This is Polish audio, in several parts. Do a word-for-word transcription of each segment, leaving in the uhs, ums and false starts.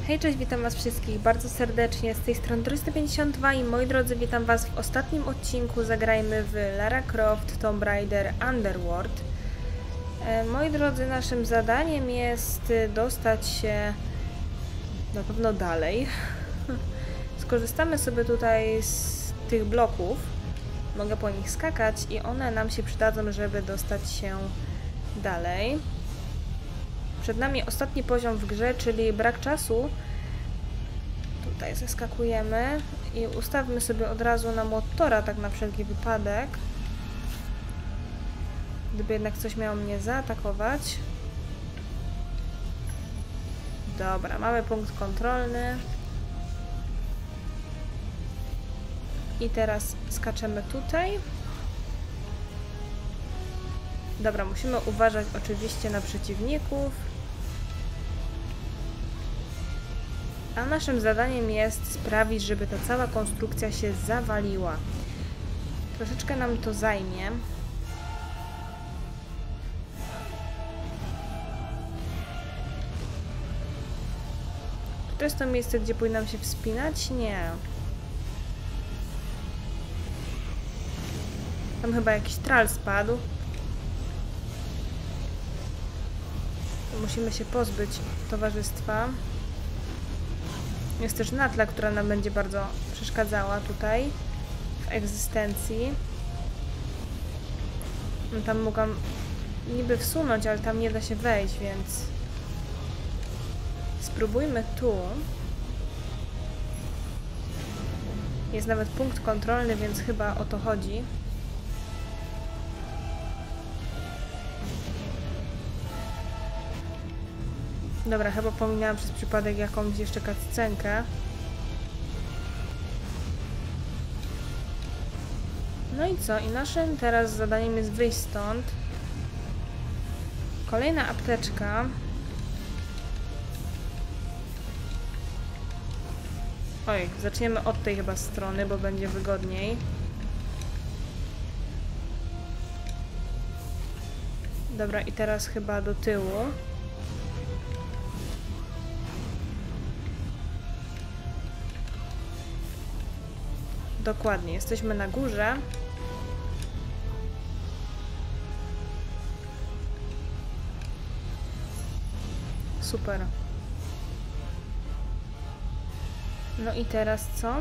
Hej, cześć, witam was wszystkich bardzo serdecznie, z tej strony Turysta pięćdziesiąt dwa i moi drodzy, witam was w ostatnim odcinku Zagrajmy w Lara Croft Tomb Raider Underworld. E, moi drodzy, naszym zadaniem jest dostać się na pewno dalej. Skorzystamy sobie tutaj z tych bloków, mogę po nich skakać i one nam się przydadzą, żeby dostać się dalej. Przed nami ostatni poziom w grze, czyli brak czasu. Tutaj zeskakujemy i ustawmy sobie od razu na motora, tak na wszelki wypadek. Gdyby jednak coś miało mnie zaatakować. Dobra, mamy punkt kontrolny. I teraz skaczemy tutaj. Dobra, musimy uważać oczywiście na przeciwników. A naszym zadaniem jest sprawić, żeby ta cała konstrukcja się zawaliła. Troszeczkę nam to zajmie. Czy to jest to miejsce, gdzie powinnam się wspinać? Nie. Tam chyba jakiś tral spadł. Musimy się pozbyć towarzystwa. Jest też Natla, która nam będzie bardzo przeszkadzała tutaj w egzystencji. Tam mogłam niby wsunąć, ale tam nie da się wejść, więc spróbujmy tu. Jest nawet punkt kontrolny, więc chyba o to chodzi. Dobra, chyba pominęłam przez przypadek jakąś jeszcze cutscenkę. No i co? I naszym teraz zadaniem jest wyjść stąd. Kolejna apteczka. Oj, zaczniemy od tej chyba strony, bo będzie wygodniej. Dobra, i teraz chyba do tyłu. Dokładnie, jesteśmy na górze. Super. No i teraz co?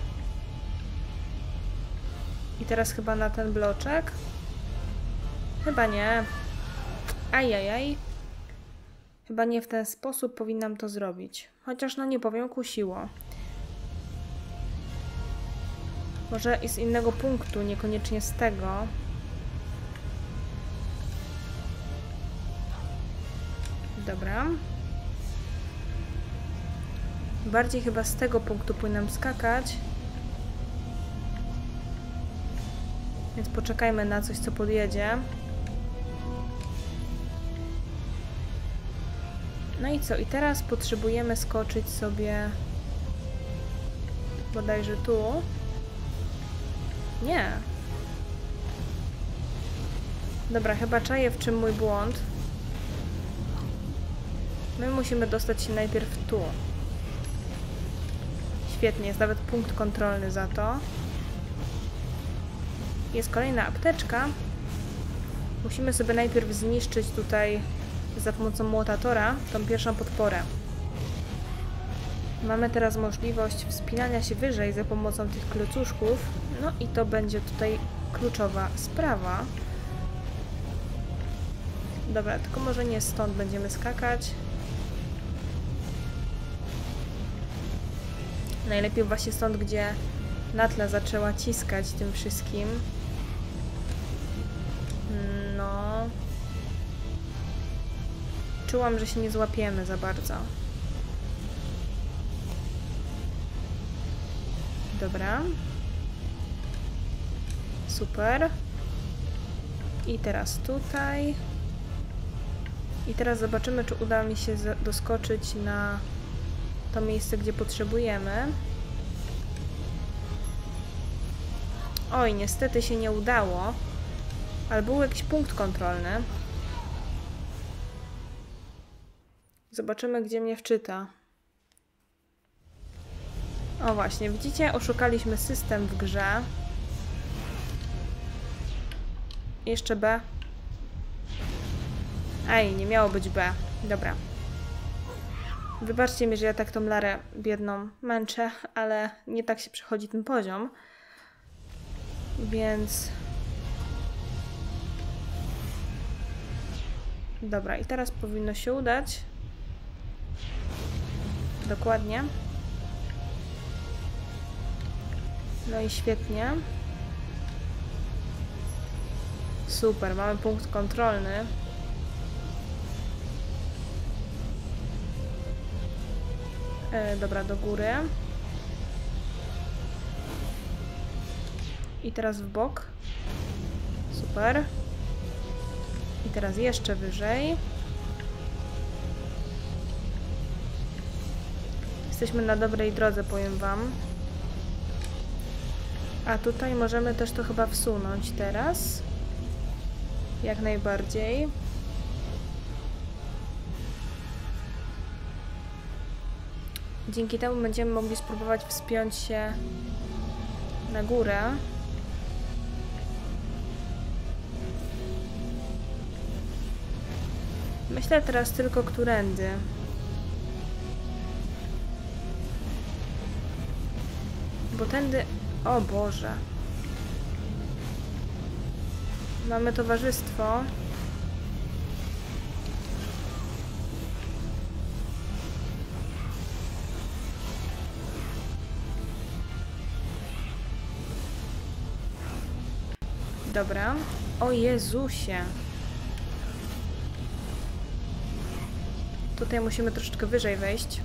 I teraz chyba na ten bloczek? Chyba nie. Ajajaj. Chyba nie w ten sposób powinnam to zrobić. Chociaż no nie powiem, kusiło. Może i z innego punktu, niekoniecznie z tego. Dobra. Bardziej chyba z tego punktu powinnam skakać. Więc poczekajmy na coś, co podjedzie. No i co? I teraz potrzebujemy skoczyć sobie bodajże tu. Nie. Dobra, chyba czaję, w czym mój błąd. My musimy dostać się najpierw tu. Świetnie, jest nawet punkt kontrolny za to. Jest kolejna apteczka. Musimy sobie najpierw zniszczyć tutaj za pomocą młotatora tą pierwszą podporę. Mamy teraz możliwość wspinania się wyżej za pomocą tych klocuszków. No i to będzie tutaj kluczowa sprawa. Dobra, tylko może nie stąd będziemy skakać. Najlepiej właśnie stąd, gdzie Natla zaczęła ciskać tym wszystkim. No. Czułam, że się nie złapiemy za bardzo. Dobra. Super. I teraz tutaj. I teraz zobaczymy, czy uda mi się doskoczyć na to miejsce, gdzie potrzebujemy. Oj, niestety się nie udało. Ale był jakiś punkt kontrolny. Zobaczymy, gdzie mnie wczyta. O właśnie, widzicie? Oszukaliśmy system w grze. Jeszcze B. Ej, nie miało być B. Dobra. Wybaczcie mi, że ja tak tą Larę biedną męczę, ale nie tak się przechodzi ten poziom. Więc... Dobra, i teraz powinno się udać. Dokładnie. No i świetnie. Super, mamy punkt kontrolny. E, dobra, do góry. I teraz w bok. Super. I teraz jeszcze wyżej. Jesteśmy na dobrej drodze, powiem wam. A tutaj możemy też to chyba wsunąć teraz. Jak najbardziej. Dzięki temu będziemy mogli spróbować wspiąć się na górę. Myślę teraz tylko którędy. Bo tędy... O Boże. Mamy towarzystwo. Dobra. O Jezusie. Tutaj musimy troszeczkę wyżej wejść.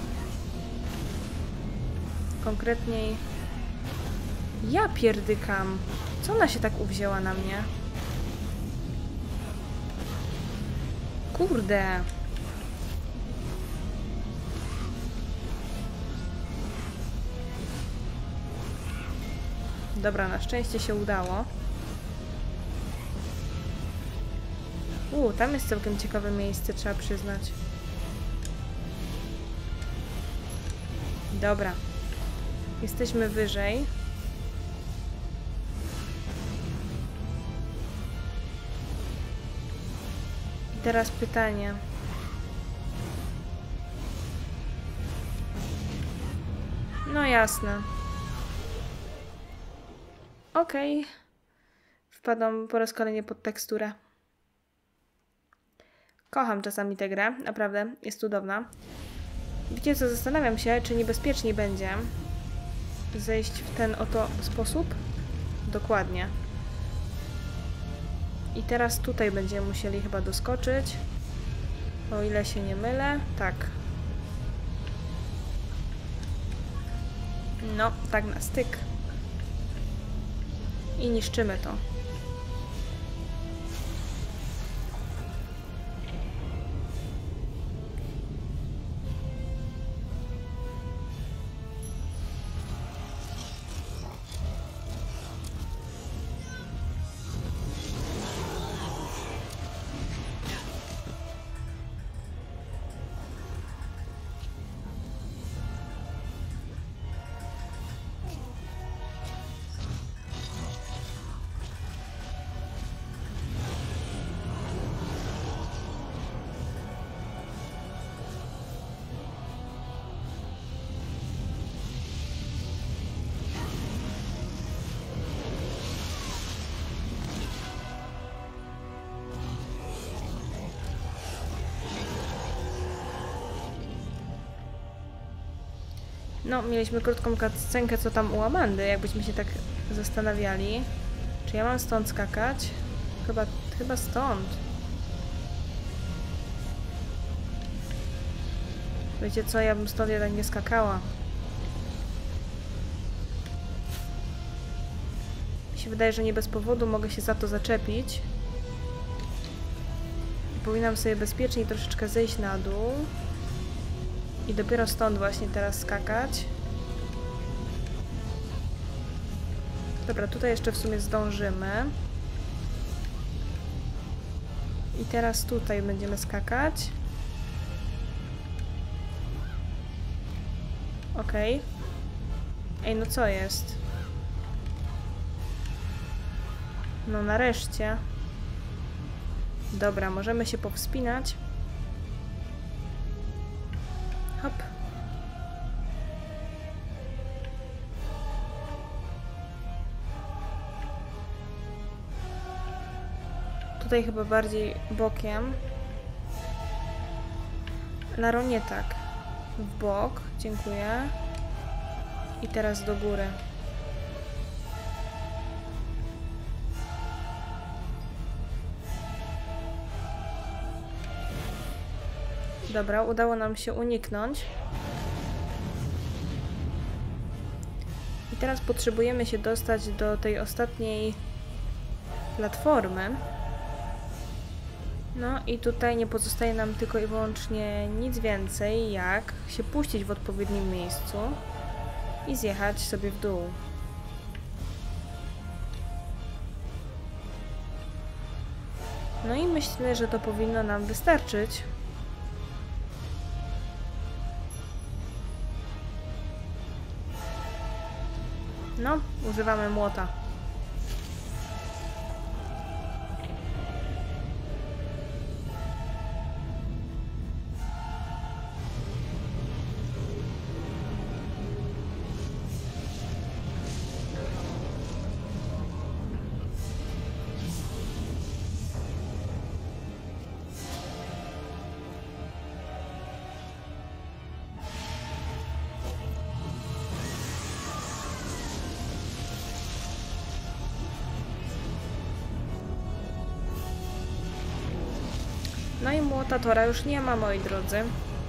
Konkretniej... Ja pierdykam. Co ona się tak uwzięła na mnie? Kurde. Dobra, na szczęście się udało. U, tam jest całkiem ciekawe miejsce, trzeba przyznać. Dobra. Jesteśmy wyżej. I teraz pytanie. No jasne. Okej. Okay. Wpadam po raz kolejny pod teksturę. Kocham czasami tę grę, naprawdę, jest cudowna. Wiecie co, zastanawiam się, czy niebezpieczniej będzie zejść w ten oto sposób? Dokładnie. I teraz tutaj będziemy musieli chyba doskoczyć. O ile się nie mylę. Tak. No, tak na styk. I niszczymy to. No, mieliśmy krótką cutscenkę, co tam u Amandy, jakbyśmy się tak zastanawiali. Czy ja mam stąd skakać? Chyba, chyba stąd. Wiecie co, ja bym stąd jednak nie skakała. Mi się wydaje, że nie bez powodu mogę się za to zaczepić. I powinnam sobie bezpiecznie troszeczkę zejść na dół. I dopiero stąd właśnie teraz skakać. Dobra, tutaj jeszcze w sumie zdążymy. I teraz tutaj będziemy skakać. Ok. Ej, no co jest? No nareszcie. Dobra, możemy się powspinać. Hop. Tutaj chyba bardziej bokiem. Laro, nie tak. W bok, dziękuję. I teraz do góry. Dobra, udało nam się uniknąć. I teraz potrzebujemy się dostać do tej ostatniej platformy. No i tutaj nie pozostaje nam tylko i wyłącznie nic więcej, jak się puścić w odpowiednim miejscu i zjechać sobie w dół. No i myślę, że to powinno nam wystarczyć. No, używamy młota. No i młota Tora już nie ma, moi drodzy.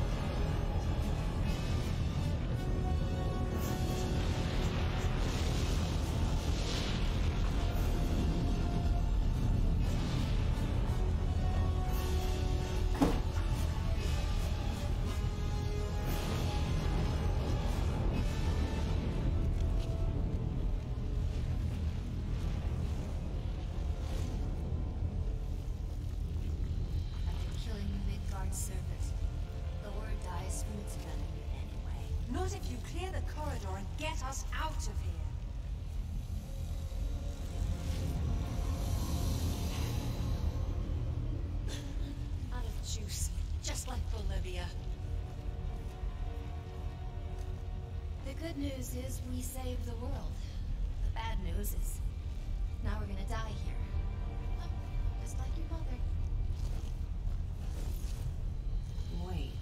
Surface. The word dies from its venom anyway. Not if you clear the corridor and get us out of here. Out of juice, just like Bolivia. The good news is we saved the world. The bad news is now we're gonna die here. Just like your mother. Wait.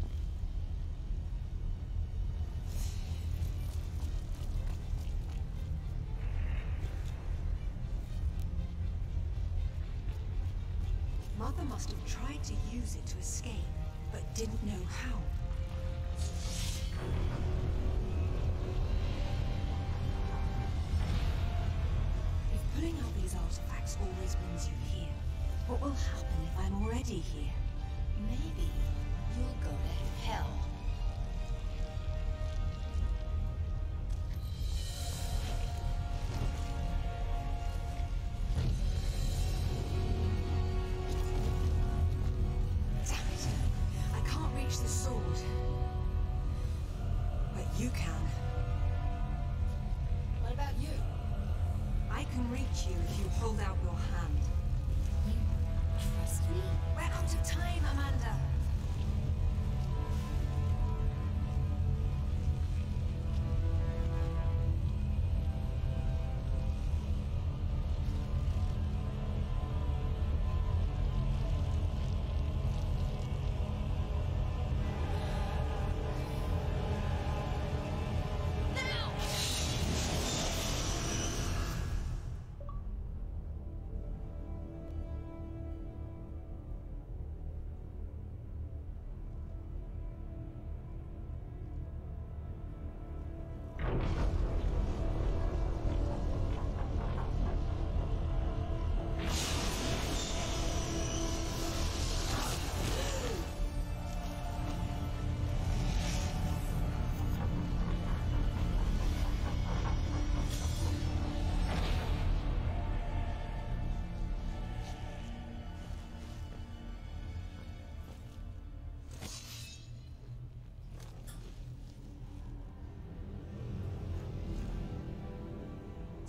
Mother must have tried to use it to escape, but didn't know how. If pulling out these artifacts always brings you here, what will happen if I'm already here? Maybe you'll go to hell. Damn it. I can't reach the sword. But you can. What about you? I can reach you if you hold out your hand. You trust me? We're out of time, Amanda.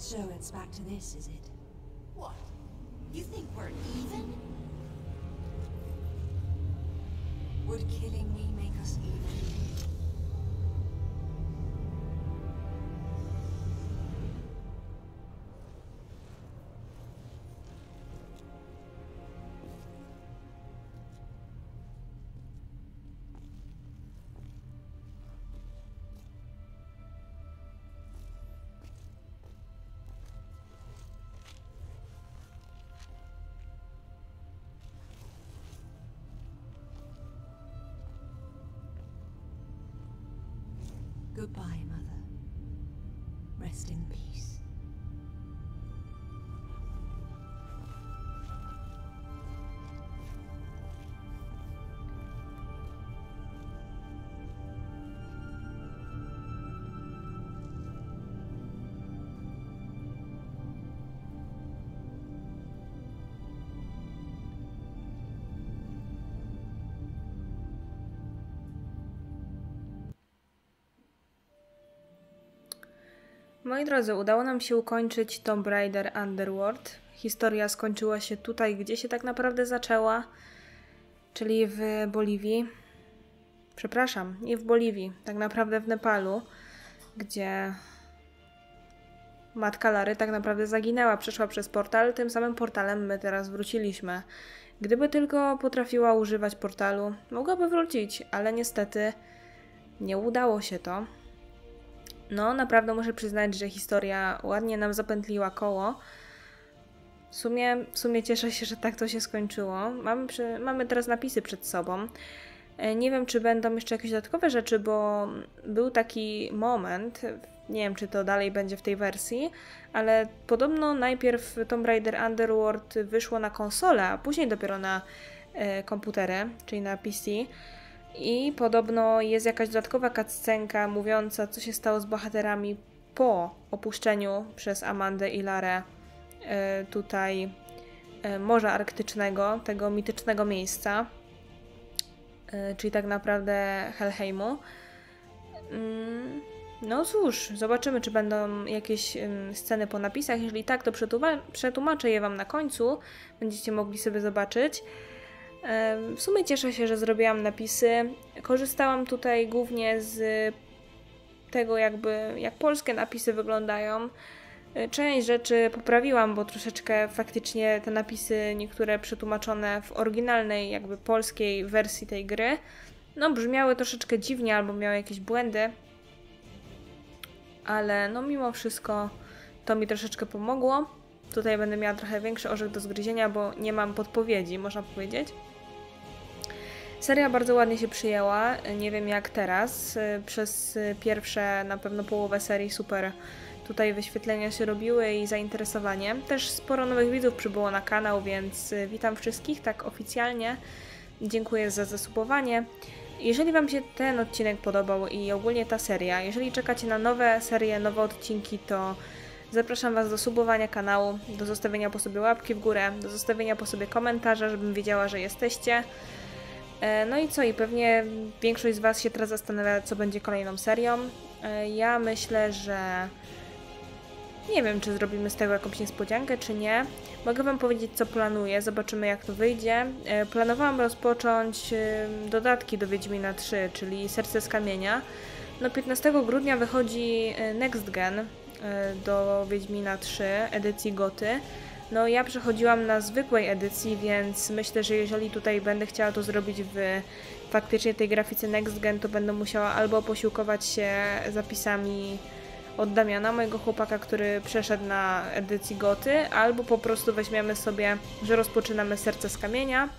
So it's back to this, is it? What? You think we're even? Would killing me make us even? Goodbye, Mother. Rest in peace. Moi drodzy, udało nam się ukończyć Tomb Raider Underworld. Historia skończyła się tutaj, gdzie się tak naprawdę zaczęła, czyli w Boliwii. Przepraszam, nie w Boliwii, tak naprawdę w Nepalu, gdzie matka Lary tak naprawdę zaginęła, przeszła przez portal, tym samym portalem my teraz wróciliśmy. Gdyby tylko potrafiła używać portalu, mogłaby wrócić, ale niestety nie udało się to. No, naprawdę muszę przyznać, że historia ładnie nam zapętliła koło. W sumie, w sumie cieszę się, że tak to się skończyło. Mamy, przy, mamy teraz napisy przed sobą. Nie wiem, czy będą jeszcze jakieś dodatkowe rzeczy, bo był taki moment, nie wiem, czy to dalej będzie w tej wersji, ale podobno najpierw Tomb Raider Underworld wyszło na konsolę, a później dopiero na e, komputery, czyli na P C. I podobno jest jakaś dodatkowa cutscenka mówiąca, co się stało z bohaterami po opuszczeniu przez Amandę i Larę e, tutaj e, Morza Arktycznego, tego mitycznego miejsca, e, czyli tak naprawdę Helheimu. Mm, no cóż, zobaczymy, czy będą jakieś um, sceny po napisach. Jeżeli tak, to przetłumaczę je Wam na końcu. Będziecie mogli sobie zobaczyć. W sumie cieszę się, że zrobiłam napisy. Korzystałam tutaj głównie z tego, jakby jak polskie napisy wyglądają. Część rzeczy poprawiłam, bo troszeczkę faktycznie te napisy, niektóre przetłumaczone w oryginalnej, jakby polskiej wersji tej gry, no brzmiały troszeczkę dziwnie albo miały jakieś błędy. Ale no mimo wszystko to mi troszeczkę pomogło. Tutaj będę miała trochę większy orzech do zgryzienia, bo nie mam podpowiedzi, można powiedzieć. Seria bardzo ładnie się przyjęła, nie wiem jak teraz. Przez pierwsze na pewno połowę serii super tutaj wyświetlenia się robiły i zainteresowanie. Też sporo nowych widzów przybyło na kanał, więc witam wszystkich tak oficjalnie. Dziękuję za zasubowanie. Jeżeli Wam się ten odcinek podobał i ogólnie ta seria, jeżeli czekacie na nowe serie, nowe odcinki, to zapraszam Was do subowania kanału, do zostawienia po sobie łapki w górę, do zostawienia po sobie komentarza, żebym wiedziała, że jesteście. No i co? I pewnie większość z Was się teraz zastanawia, co będzie kolejną serią. Ja myślę, że nie wiem, czy zrobimy z tego jakąś niespodziankę, czy nie. Mogę Wam powiedzieć, co planuję, zobaczymy jak to wyjdzie. Planowałam rozpocząć dodatki do Wiedźmina trzy, czyli Serce z Kamienia. No piętnastego grudnia wychodzi Next Gen do Wiedźmina trzy, edycji Goty. No ja przechodziłam na zwykłej edycji, więc myślę, że jeżeli tutaj będę chciała to zrobić w faktycznie tej grafice Next Gen, to będę musiała albo posiłkować się zapisami od Damiana, mojego chłopaka, który przeszedł na edycji Goty, albo po prostu weźmiemy sobie, że rozpoczynamy Serce z Kamienia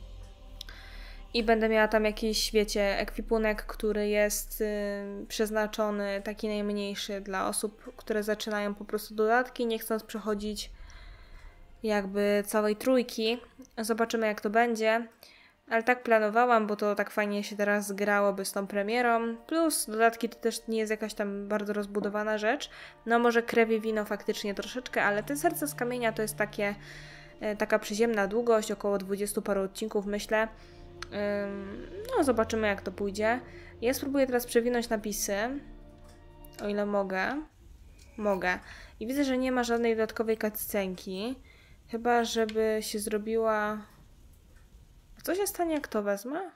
i będę miała tam jakiś, wiecie, ekwipunek, który jest y, przeznaczony, taki najmniejszy dla osób, które zaczynają po prostu dodatki, nie chcąc przechodzić jakby całej trójki. Zobaczymy jak to będzie, ale tak planowałam, bo to tak fajnie się teraz zgrałoby z tą premierą, plus dodatki to też nie jest jakaś tam bardzo rozbudowana rzecz. No może krew i wino faktycznie troszeczkę, ale te Serce z Kamienia to jest takie, y, taka przyziemna długość, około dwudziestu paru odcinków myślę. No, zobaczymy jak to pójdzie. Ja spróbuję teraz przewinąć napisy, o ile mogę. Mogę. I widzę, że nie ma żadnej dodatkowej cutscenki. Chyba, żeby się zrobiła... A co się stanie, jak to wezmę?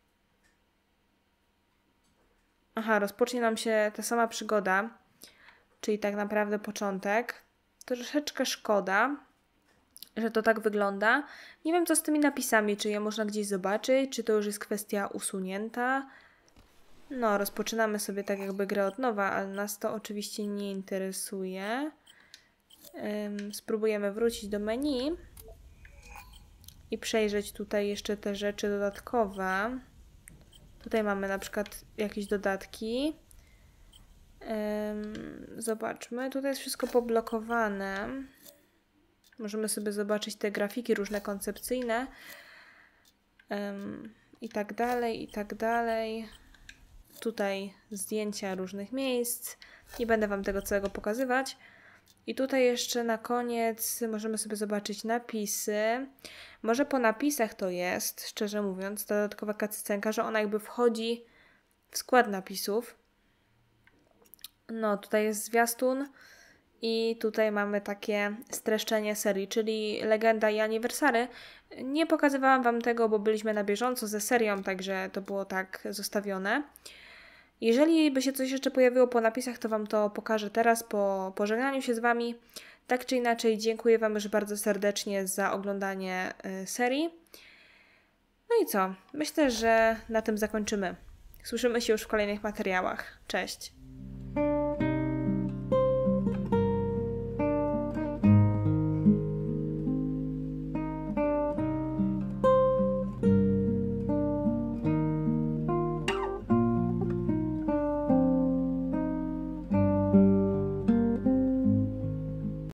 Aha, rozpocznie nam się ta sama przygoda. Czyli tak naprawdę początek. Troszeczkę szkoda, że to tak wygląda. Nie wiem, co z tymi napisami. Czy je można gdzieś zobaczyć? Czy to już jest kwestia usunięta? No, rozpoczynamy sobie tak jakby grę od nowa, ale nas to oczywiście nie interesuje. Ym, spróbujemy wrócić do menu i przejrzeć tutaj jeszcze te rzeczy dodatkowe. Tutaj mamy na przykład jakieś dodatki. Ym, zobaczmy, tutaj jest wszystko poblokowane. Możemy sobie zobaczyć te grafiki różne koncepcyjne. Ym, I tak dalej, i tak dalej. Tutaj zdjęcia różnych miejsc. Nie będę Wam tego całego pokazywać. I tutaj jeszcze na koniec możemy sobie zobaczyć napisy. Może po napisach to jest, szczerze mówiąc, ta dodatkowa cutscenka, że ona jakby wchodzi w skład napisów. No, tutaj jest zwiastun i tutaj mamy takie streszczenie serii, czyli Legenda i Aniversary. Nie pokazywałam Wam tego, bo byliśmy na bieżąco ze serią, także to było tak zostawione. Jeżeli by się coś jeszcze pojawiło po napisach, to Wam to pokażę teraz po pożegnaniu się z Wami. Tak czy inaczej, dziękuję Wam już bardzo serdecznie za oglądanie y, serii. No i co? Myślę, że na tym zakończymy. Słyszymy się już w kolejnych materiałach. Cześć!